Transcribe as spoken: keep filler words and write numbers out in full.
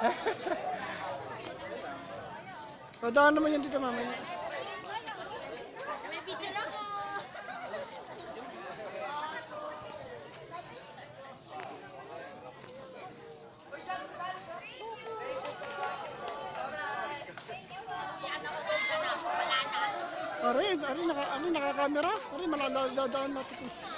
Dadaan naman yan dito mamaya. May picture ako. Yan ako ganda na. Wala na. Ari, ari, naka, ari, nakakamera. Ari, malalagdadaan natin.